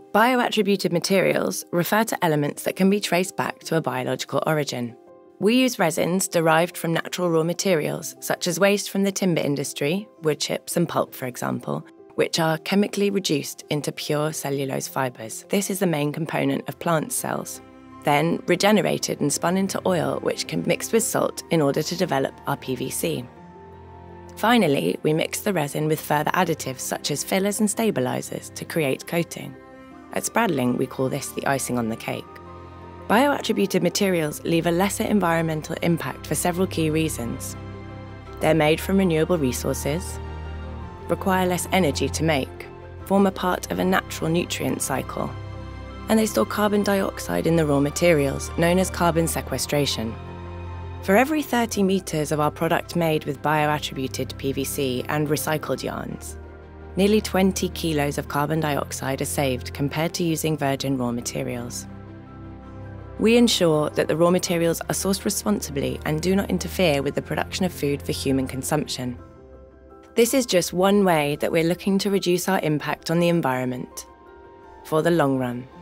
Bio-attributed materials refer to elements that can be traced back to a biological origin. We use resins derived from natural raw materials, such as waste from the timber industry, wood chips and pulp, for example, which are chemically reduced into pure cellulose fibres. This is the main component of plant cells. Then regenerated and spun into oil, which can be mixed with salt in order to develop our PVC. Finally, we mix the resin with further additives such as fillers and stabilisers to create coating. At Spradling, we call this the icing on the cake. Bio-attributed materials leave a lesser environmental impact for several key reasons. They're made from renewable resources, require less energy to make, form a part of a natural nutrient cycle, and they store carbon dioxide in the raw materials, known as carbon sequestration. For every 30 metres of our product made with bio-attributed PVC and recycled yarns, nearly 20 kilos of carbon dioxide are saved compared to using virgin raw materials. We ensure that the raw materials are sourced responsibly and do not interfere with the production of food for human consumption. This is just one way that we're looking to reduce our impact on the environment for the long run.